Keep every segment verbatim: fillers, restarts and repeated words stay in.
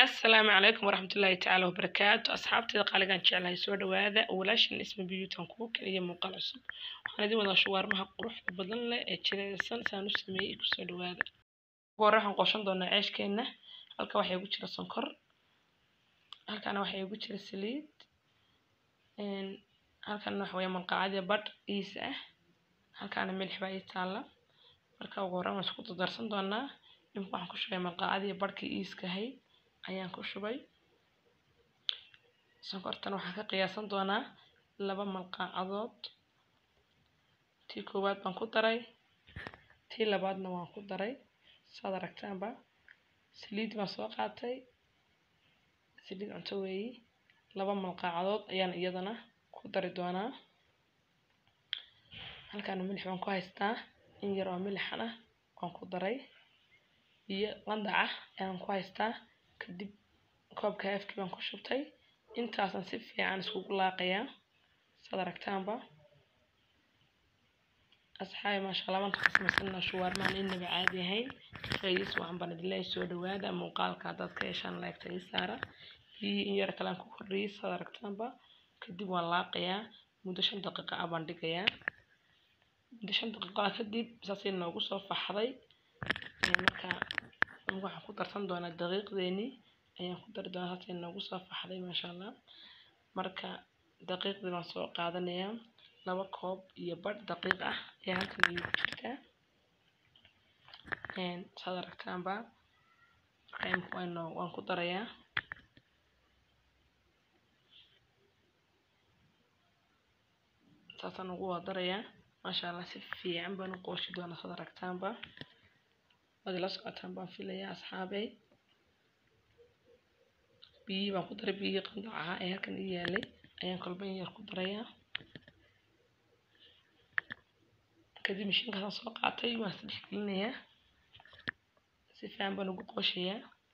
السلام عليكم ورحمة الله تعالى وبركاته. أصحابتي قالقان جعلها يسود وهذا ولاشن اسم بيوتان كوك هي موقع عصب وأنا دي وضع شوار مها قروح بدل لا أشتري السنة سانوس سمي يسود وهذا وراح نقاشن ضنا عيش كنا هلك واحد يقول شر السكر هلك أنا واحد يقول شر السليد إن هلك أنا حوي من قاعدة بر إيسة هلك أنا ملح باي تعلى هلك وراح مسكوت درسن ضنا يمكن أحكي شوي من قاعدة بركي إيس كهي ayaan ku shubay sonkortan waxaan ka qiyaasan doonaa laba malqaacadood tii koowaad baan ku daray tii labaadna waan ku daray saad aragtaanba saliid baan soo qaatay saliid cunto weeyi laba malqaacadood ayaan iyadana ku dari doonaa halkaan milix baan ku haystaa in yar oo milix ah waan ku daray iyo qandaca ayaan ku haystaa kadib koobka afkii baan ku shubtay intaasan si fiican isku laaqayaa saad aragtaanba asxaabay ma sha Allah waan ka sameysana shawarmaan inaba caadi ahayn fayis waxaan banadilay soo dhawaada muuqaalka dadka yeeshaan like tay saara in yar kale ku kordhiyo saad aragtaanba kadib waan laaqayaa muddo shan daqiiqo ah baan dhigayaa muddo shan daqiiqo kadib saasay noogu soo faxday marka waxaan ku darsan doonaa daqiiqdeeni ayaan ku dar doonaa haddii nagu soo faxday ma sha Allah marka daqiiqdii baan soo qaadanayaa laba koob iyo badh daqiiq ah ee halkan igu jirta een saad aragtaanba qayb waan ku darayaa saasan ugu wadarayaa ma sha Allah si fiican baan u qooshi doonaa saad aragtaanba هذا لصق أتنبان في اللي أصحابي بي بان قدر بي قندعها إيه كان إيالي أيان كلبين يركض ريا كذي مشين كذا سوق عطي ما استدح كلنيا سيفان بانو بقوشيا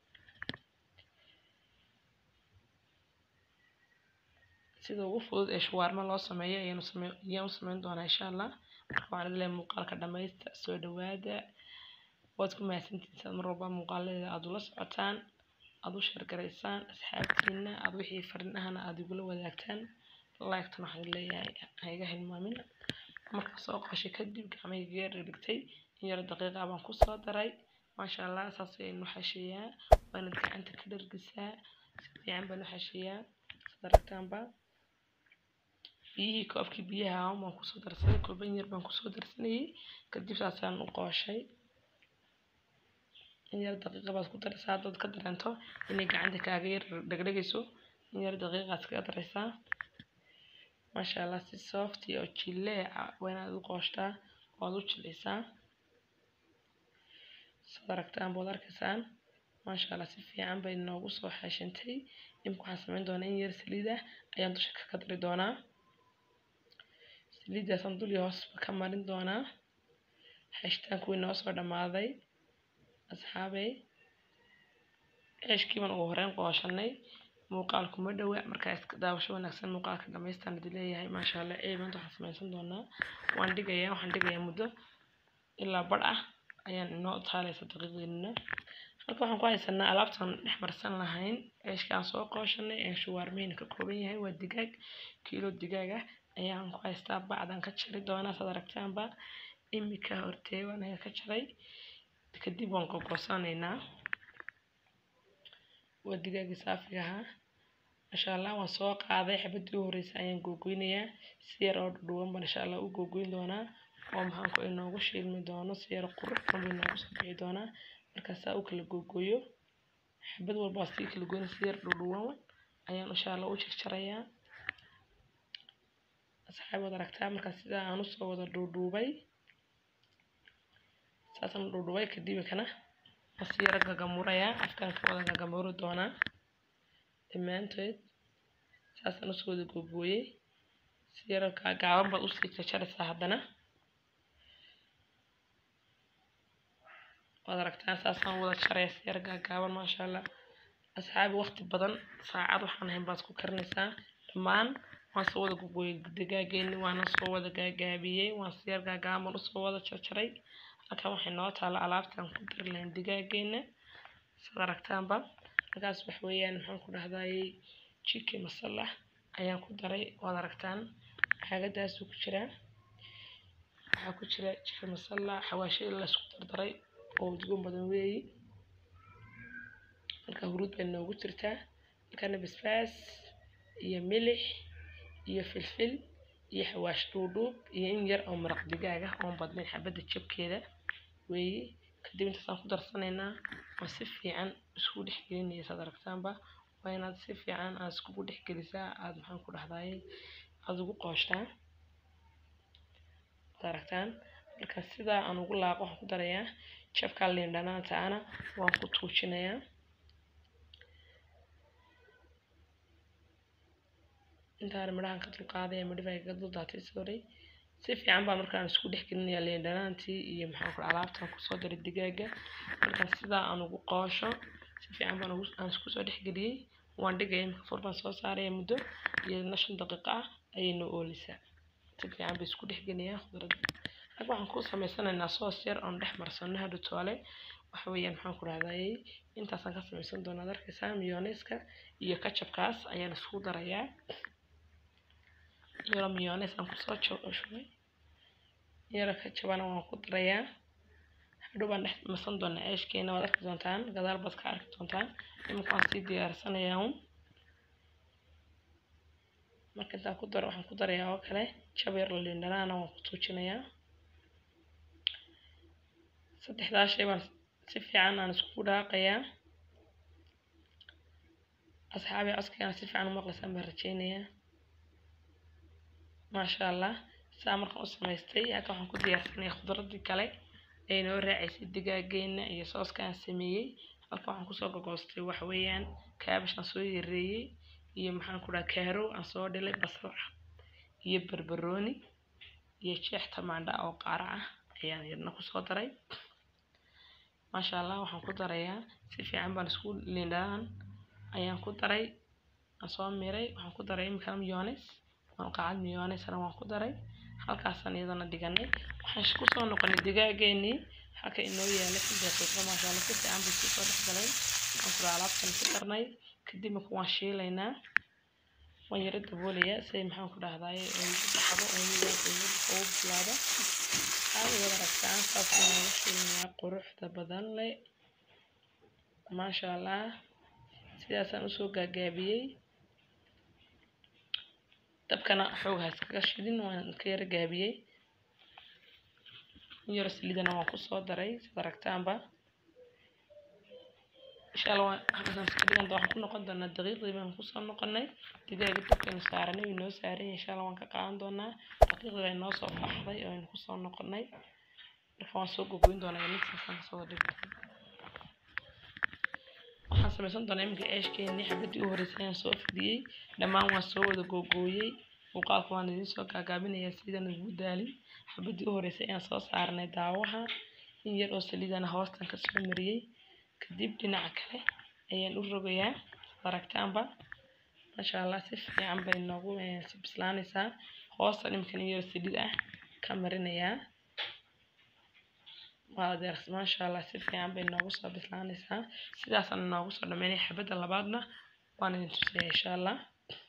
سيدا وفوض إشوار ما الله سمية يانو سمي يانو سمين دونا إن شاء الله وعلى اللي مقالك دميست سود وادا وادكم ما سنتين مربع مقالة أدو لسعتان أدو شركريسان أصحابتنا أدو حي فرنهنا أدو يقولوا وذاكتان الله يقتنع حد اللي هيجاه المؤمن مركز سوق عشي كدب كعمي غير رجتي يرى دقيقة بان كوسا دراي ما شاء الله أساسي إنه حشية وأنا دك أنت كدر جساء ستي عم بنو حشية صدرتان با فيه كوفك بيها وما كوسا درسني كل بين يربان كوسا درسني كدب ساسان وقاشي إن يرد دقيقة بس كنت رسالة ضد كدر أنتو إني عندك غير دقيقة إن يرد دقيقة كدر رسالة ما شاء الله سي سوفتي أو تشيلة وين هذا القشطة وهذا تشيلسا صدركتان بولار كسان ما شاء الله سي عم بين نوغوس وحاشنتي يمكن حسمين دونا إن ير سليدة أيام تشك كدر دونا سليدة صندوق يهوس بكمارين دونا حاشتان كوي نوس ودا ماذي أصحابي إيش كيمان أوهرين قواشني موقعكم مدوى مركز داوشوا نفسن موقعك دميستان دليل هاي ما شاء الله إيه بنتو حسمين صندوقنا وعندي جاية وعندي جاية مدة إلا برا أيان النقطة هاي ستغيرنا خلكم حنقول سنة ألعبتهم نحمر سنة هين إيش كان سوق قواشني إيش وارمين كقربين هاي والدجاج كيلو الدجاجة أيان قوي استاب بعد أن كتشري دونا صدركتان با إمي كهورتي وأنا كتشري kadib waan qoqosaneynaa waa digaag saafiga ah insha Allah waan soo qaaday xabadii horeysay ayaan googoynayaa si yar oo dhuuban baan insha Allah u googoyn doonaa oo maxaan ku inoogu shiilmi doono si yar qurux badan inoogu soo bixi doonaa markaas uu kala googoyo xabad walba si kala gooyn si yar dhuuban ayaan insha Allah u jarjarayaa asxaabada aragtaa markaas sida aan u soo wada dhuudhuubay ساسم دودوي كديب كنا مسيرة جاموريا أفكار كودا جامورو دونا إمانتد ساسم نسود جوجوي سيرة كعام بقولي تشار ساعدنا ودركتان ساسم ولا شري سيرة كعام ما شاء الله أصحاب وقت بدن ساعات وحنا هم باسكو كرنسا تمان وانسود جوجوي دقاقين وانا سود دقاقابية وانسيرة كعام ونسود تشاري halkan waxay noo taala alaabtan ku dar leen digaageena sida aragtaanba markaas wax weeyaan maxaan ku dhahday chicken masala ayaan ku daray waad aragtaan xaagadaas ku jira waxa ku jira chicken masala xawaashi la isku dardaray oo udgoon badan weeyii marka huruud bay noogu jirtaa markaana basbaas iyo milix iyo filfil iyo xawaash dhuudhuub iyo in yar oo maraq digaag ah oo badnayn xabada jabkeeda weeyii kadib intaasaan ku darsanaynaa oo si fiican isku dhex gelinaysa aragtaanba waa inaad si fiican aad isku dhex gelisaa aad maxaan ku dhahday aad ugu qooshaa aragtaan marka sida aan ugu laaqo waxaan ku darayaa jabka liin dhanaanta ana waan ku tuujinayaa intaan midhahan ka dulqaaday midhaha ka dul daatay sorry si fiican baan markaan isku dhex gelinayaa liin dhanaantii iyo maxaan ku alaabtaan ku soo daray digaaga marka sida aan ugu qoosho si fiican baan aan isku soo dhex geliyay waan dhigay furban soo saaray muddo iyo shan daqiiqo ah ayayna oolisaa si fiican bay isku dhex gelinayaa khudradda halka waxaan ku samaysanaynaa soos yar oo dhex marsano hadda toole waxa weeyaan maxaan ku dhahday intaasaan ka samaysan doonaa arkaysaa mayonnaise-ka iyo ketchup-kaas ayaan isku darayaa yaro mayonnaise aan ku soo shubay yaro ketchup-ana waan ku darayaa hadhow baan dhex marsan doonaa ceeshkeena waad arki doontaan gadaal baad ka arki doontaan iminka waan sii diyaarsanayaa un marka intaan ku daro waxaan ku darayaa oo kale jab yar oo liin dhanaana waan ku tuujinayaa saddexdaas shay baan si fiican aan isku dhaaqayaa asxaabi codkayna si fiican u maqlaysaan baan rajaynayaa maasha allah saa markaan u samaystay halka waxaan ku diyaarsanayaa khudradii kale ee noo raacaysay digaageena iyo sooska aan sameeyey halka waxaan kusoo gogoostay wax weeyaan kaabash aan soo yareeyey iyo maxaan ku dhahaa kaaro aan soo dhilay basal iyo barbarooni iyo jeex tamaandha oo qaara ah ayaan yarna kusoo daray maasha allah waxaan ku darayaa si fiican baan isku liin dhanaan ayaan ku daray aan soo miray waxaan ku daray imika mayonnaise waan qaad mayonnaise waan ku daray halkaasaan iyadana dhiganay waxaan ku soo noqonay digaageennii halka inoo yaalay si daqiiqo maasha allah si fiican bay soo dhex galay waan ku alaabtan ku darnay kadib waan shiilaynaa waan yara daboolayaa si maxaan ku dhahday oo dhaxdo oo midaas oo bilaado aad wada aragtaan saasaan ugu shiilnayaa quruxda badan leh maasha allah sidaasaan usoo gaagaabiyey dabkana xoog ha iskaga shidin waan ka yara gaabiyey yar saliidana waan ku soo daray sida aragtaanba insha allah halkaasaan iska dhigan doonaa ku noqon doonaa daqiiqdii baan ku soo noqonay digaaga dabkeena saaranay way noo saaran insha allah waan ka qaadan doonaa daqiiqdii bay noo soo baxday oo aynu ku soo noqonay marka waan soo gogoyn doonaa mixasan soo dhigtay waxaan samaysan doonaa iminka ceeshkeennii xabadii u horeysay ayaan soo fidiyey dhammaan waan soo wada googooyey muuqaalka waan idiin soo gaagaabinayaa sidaan ugu daalin xabadii u horeysay ayaan soo saarnay daawaha in yar oo saliidana hoostan ka soo mariyey kadib dhinaca kale ayaan u rogayaa aragtaanba maasha allah si fiican bay noogu si bislaanaysaa hoostan iminkan in yar saliid ah ka marinayaa وهذا ما شاء الله سيفي عم بين نوصل بسلاني سا سيدا سن نوصل لماني حبة لبعضنا وانا نتوسع إن شاء الله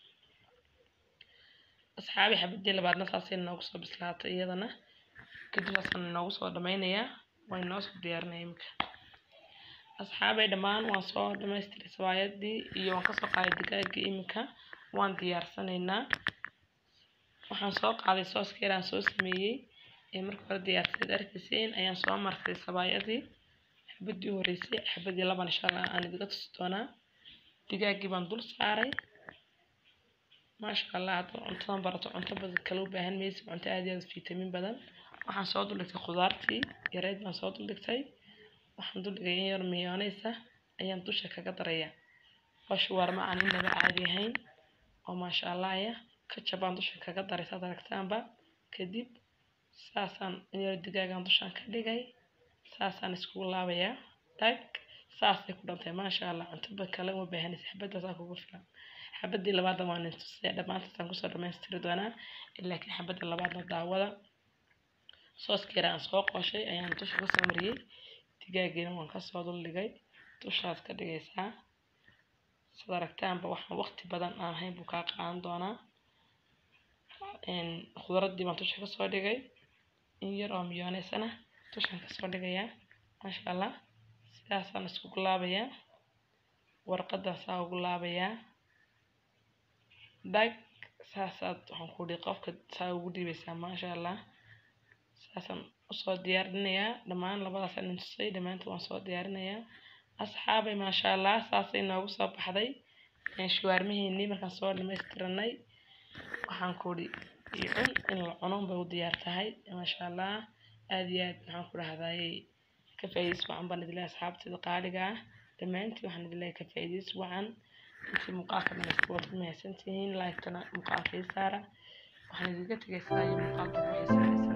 أصحابي حبة دي لبعضنا ساسين نوصل بسلات أيضنا كده سن نوصل لماني يا وين نوصل ديارنا يمكن أصحابي دمان وصور دمستري سوايد دي يوم كسر قاعد دقائق يمكن وان ديار سنينا وحنسوق على صوص كيران صوص مية marka hore diyaarsaday arkiiseen ayaan soo martay sabaayadii xabadii horeysay xabadii laban insha Allah aan idiga tusi doonaa digaagii baan dul saaray maasha Allah cuntadan barato cunto badan kala u baahan mayso cunto aad iyo aad fitamiin badan waxaan soo dul dhigtay khudaartii yareed baan soo dul dhigtay waxaan dul dhigay yar mayonnaise ayaan dusha kaga darayaa wash warma aan inaba caadi ahayn oo maasha Allah ya ketchup baan dusha kaga daray saad aragtaanba kadib saasan yar digaagan dushan ka dhigay saasan isku laabaya tag saasay ku dhantay maasha Allah cunto kale uma baahanaysa xabadaas aan kugu filan xabadii labaad waan intusay dhamaantaan ku soo dhameystiri doonaa laakiin xabada labaadna daawada sooskeera aan soo qooshay ayaan dusha ka soo mariyay digaageena waan ka soo dul dhigay dushaas ka dhigaysaa sadaragtaan ba waxaan waqti badan aan ahayn buu ka qaadan doonaa een khudradii baan tusha ka soo dhigay in yar oo miyoneysana tushan ka soo dhigayaa masha Allah sidaas aan isku laabayaa warqadaas aan ugu laabayaa dag saasaad waxaan ku dhigay qofka saa ugu dhibaysaa masha Allah saasan usoo diyaarinayaa dhammaan labadaas aan tusay dhamaantood waan soo diyaarinayaa asxaabay masha Allah saasay noogu soo baxday in shawarmihii markaan soo dhamaystiranay waxaan ku dhigay in la cuno bay u diyaar tahay masha Allah aad iyo aad waxaan ku rahday ka faa'iideys wacan baan idin leeyahay asxaabtayda qaaliga ah dhamaantii waxaan idin leeyahay ka faa'iideys wacan intii muuqaalka nagala soo mahadsantihiin like tana muuqaalka saara waxaan idinka tagay saa iyo muuqaalka